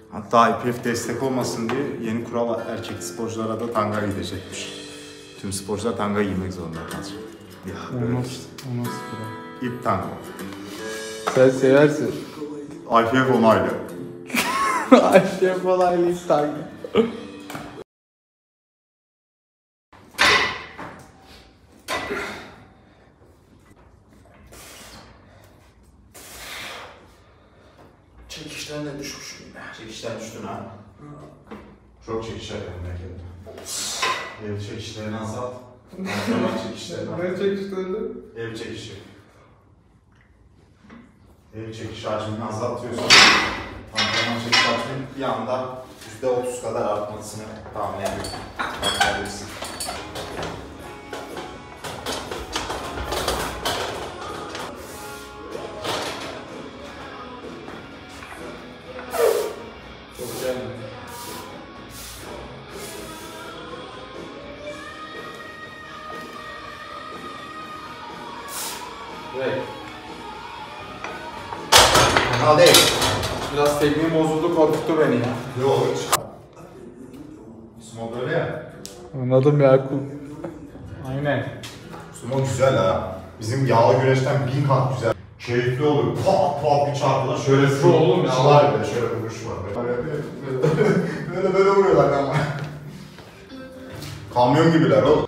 Hatta IPF destek olmasın diye yeni kural erkek sporculara da tanga gidecekmiş. Tüm sporcular tanga giymek zorunda kalacak. Ya o nasıl kural? İp tanga. Sen seversin. IPF onaylı. IPF onaylı ip tanga. Çekişten de düşmüşüm yine. Çekişten düştün ha. Çok çekişler memlekette. Ev çekişlerini azalt. Antrenman çekişlerini azalt. Ne çekiştirdi? Ev çekişi. Ev çekiş hacmini azaltıyorsun. Antrenman çekiş hacminin bir anda %30 kadar artmasını tahmin ediyorsun. Bakabilirsin. Çok güzel. Evet. Hadi. Biraz tekniğim bozuldu, korkuttu beni ya. Yok. Sumo böyle ya. Anladım Yakup. Aynen. Sumo güzel ha. Bizim yağlı güreşten 1000 kat güzel. Keyifli oluyor. Pat pat bir çarpılar. Şöyle Şu oğlum ya. var bir de şöyle vuruş var. Böyle vuruyorlar ama. Kamyon gibiler oğlum.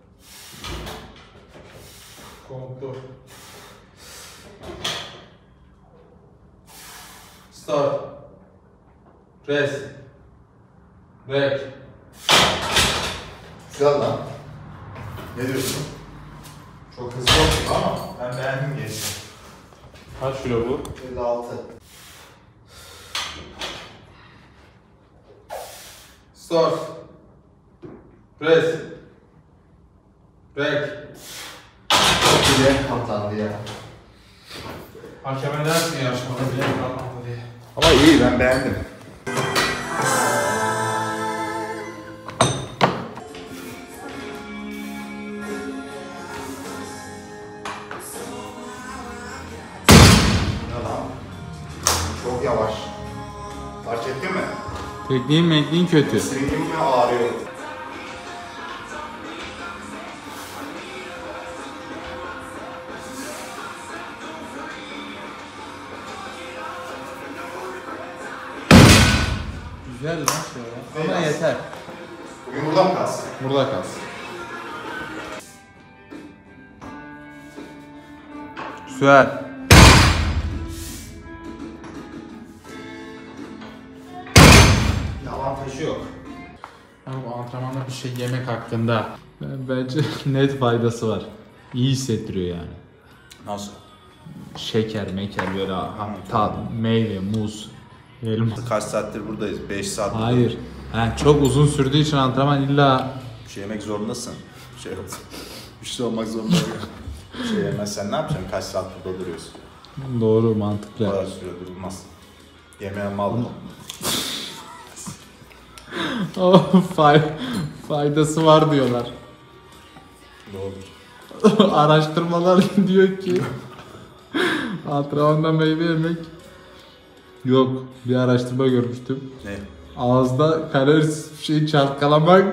Korktu. Start. Press. Back. Güzel lan. Ne diyorsun? Çok hızlı oldu ama ben beğendim geçti. Kaç kilo bu? 56. Start. Press. Back. Çok bile katlandı ya. Hakeme dersin yarışmada bile kalkmadı diye. Ama iyi, ben beğendim. Çok yavaş. Fark ettin mi? Tekniğin kötü. Stringim mi ağrıyor? Güzel lan şöyle. Ama yeter. Bugün burada mı kalsın? Burada kalsın. Güzel. Avantajı yok. Ama bu antrenmanda bir şey yemek hakkında bence net faydası var. İyi hissettiriyor yani. Nasıl? Şeker, böyle meyve, muz, elma. Kaç saattir buradayız? 5 saat. Hayır. Çok uzun sürdüğü için antrenman illa Bir şey yemek zorundasın. Bir şey yok. Güçlü olmak zorunda yok. Bir şey yemezsen ne yapacaksın? Kaç saat burada duruyorsun? doğru, Bu mantıklı. kadar süre durulmaz. Yemeğe mal mı? Faydası var diyorlar. Doğru. Araştırmalar diyor ki antrenmanda meyve yemek yok. Bir araştırma görmüştüm. Ne? Ağızda kalorisiz bir şey çalkalamak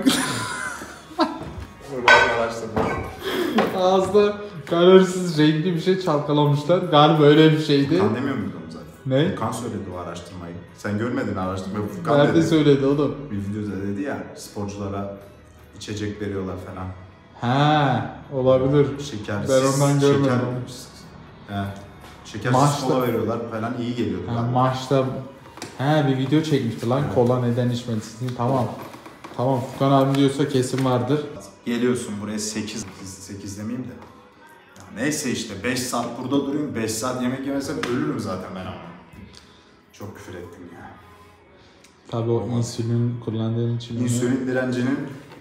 Öyle bir araştırma. ağızda kalorisiz renkli bir şey çalkalamışlar. Galiba öyle bir şeydi. Furkan demiyor muydun zaten? Ne? Furkan söyledi o araştırmayı. Sen görmedin araştırmayı. Furkan Nerede dedi. söyledi oğlum? Bir videoda dedi ya, sporculara içecek veriyorlar falan. Ha, olabilir. Şekersiz. Ben ondan görmedim. Şekersiz Maçta- kola veriyorlar falan, iyi geliyordu. Ha, galiba. maçta bir video çekmişti lan. Evet. Kola neden içmelisin? Tamam. Tamam, Furkan abi diyorsa kesin vardır. Geliyorsun buraya 8 demeyeyim de. Ya neyse işte 5 saat burada duruyorum. 5 saat yemek yemesem ölürüm zaten ben ama. Çok küfür ettim ya. Tabii o insülin kullandığın için. İnsülin direncinin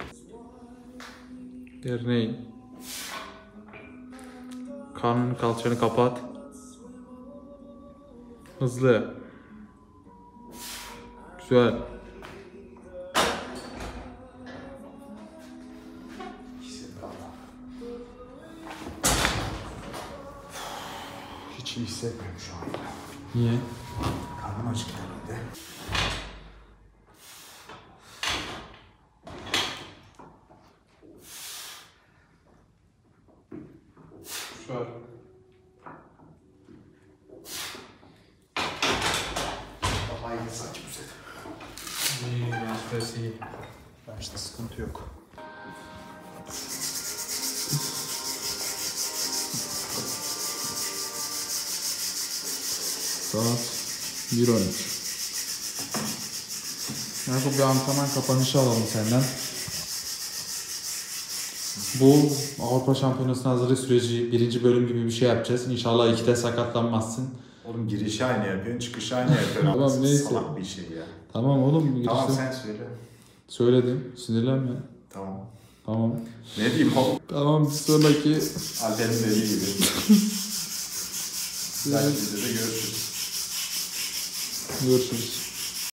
Örneğin. Karnını, kalçanı kapat. Hızlı. Güzel. hiç iyi hissetmiyorum şu anda. Niye? Karnım acıktı herhalde. süresi iyi. İşte sıkıntı yok. Saat 1.13. Yakup bir antrenman kapanışı alalım senden. Bu Avrupa Şampiyonası'na hazırlık süreci 1. bölüm gibi bir şey yapacağız. İnşallah 2'de sakatlanmazsın. Oğlum girişi aynı yapıyorsun, çıkışı aynı yapıyorsun. Tamam, neyse. Salak bir şey ya. Tamam oğlum. Tamam girişte. sen söyle. Söyledim. Sinirlenme. Tamam. Tamam. Ne diyeyim oğlum? Tamam bir sonraki. Alper'in dediği gibi. Belki de görüşürüz. Görüşürüz.